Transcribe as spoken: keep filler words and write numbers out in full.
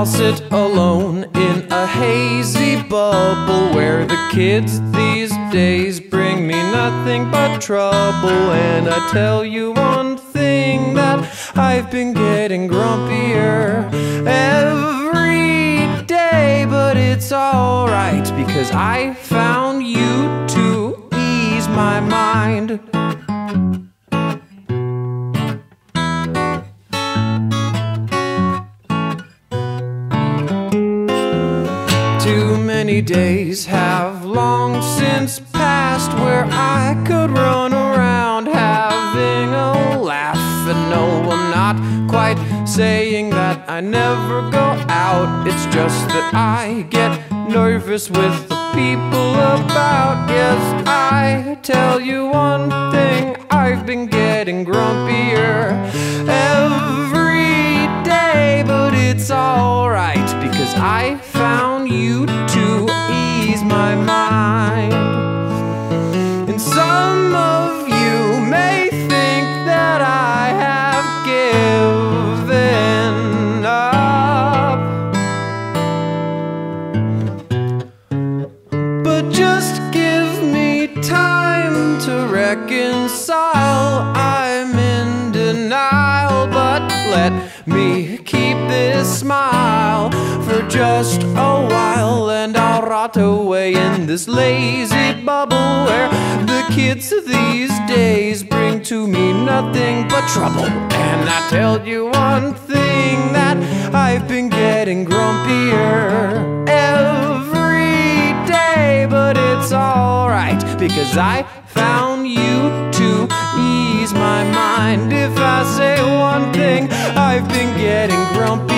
I'll sit alone in a hazy bubble where the kids these days bring me nothing but trouble. And I tell you one thing, that I've been getting grumpier every day. But it's alright, because I found you to ease my mind. Too many days have long since passed where I could run around having a laugh. And no, I'm not quite saying that I never go out. It's just that I get nervous with the people about. Yes, I tell you one thing, I've been getting grumpier every day. But it's alright, because I found you to ease my mind. And some of you may think that I have given up, but just give me time to reconcile. I'm in denial, but let me keep this smile for just a while, and I'll rot away in this lazy bubble where the kids these days bring to me nothing but trouble. And I tell you one thing, that I've been getting grumpier every day. But it's alright, because I found you to ease my mind. If I say one thing, I've been getting grumpy